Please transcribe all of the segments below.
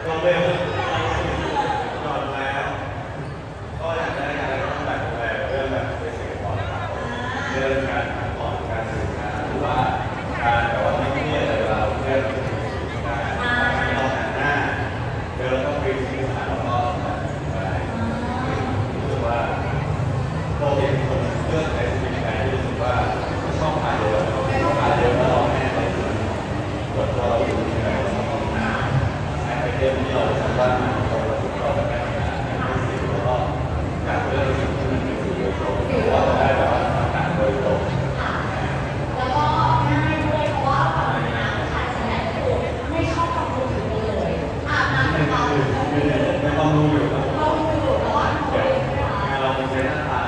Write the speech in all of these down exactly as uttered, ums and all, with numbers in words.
ก็เร็วก่อนแล้วก็อยากได้อะไรก็ต้องแบบดูแลเรื่องแบบเบสิกก่อนนะครับเรื่องการพักผ่อนการสื่อสารหรือว่าการแบบว่าไม่เครียดอะไรเราเพื่อนการการเราหันหน้าเดินต้องไปสื่อสารแล้วก็อะไรรู้สึกว่าโปรเจกต์คนเลือกในสิ่งใดรู้สึกว่าชอบผ่านเดินผ่านเดินแล้วเราแน่เลยกดตัวเราอยู่ที่ไหนเราต้องหน้าไอเทมที่เราทำว่าเราเราแบบการงานไม่สิ่งแล้วก็การเลือกสิ่งที่มันเป็นสิ่งโดยตรงหรือว่าเราได้แบบว่าต่างโดยตรงแล้วก็ง่ายด้วยเพราะว่าฝั่งน้ำขาดสแลนคือไม่ชอบความรู้สึกเลยอาบน้ำเป็นความไม่ต้องรู้อยู่ครับเราอยู่ร้อนเดี๋ยวเราเป็นเซนต์ตาย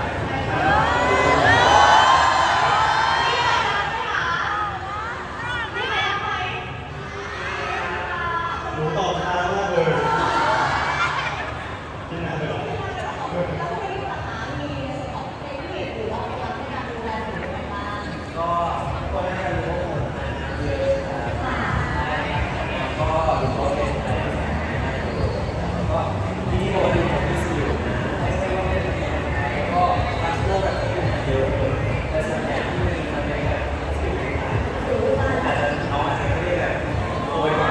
หนูตอบช้ามากเลยที่ไหนเลยก็ก็ได้รู้ว่าผมเยอะนะครับก็รู้ว่าเป็นอะไรก็ที่นี่เราดูผมที่สิวไม่ใช่ว่าเป็นแล้วก็บางพวกแบบเยอะแต่ส่วนใหญ่ที่มีมันเป็นแบบสิวอาจจะเขาอาจจะไม่ได้แบบโอยมา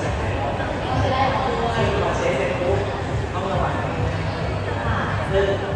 ซึ่ง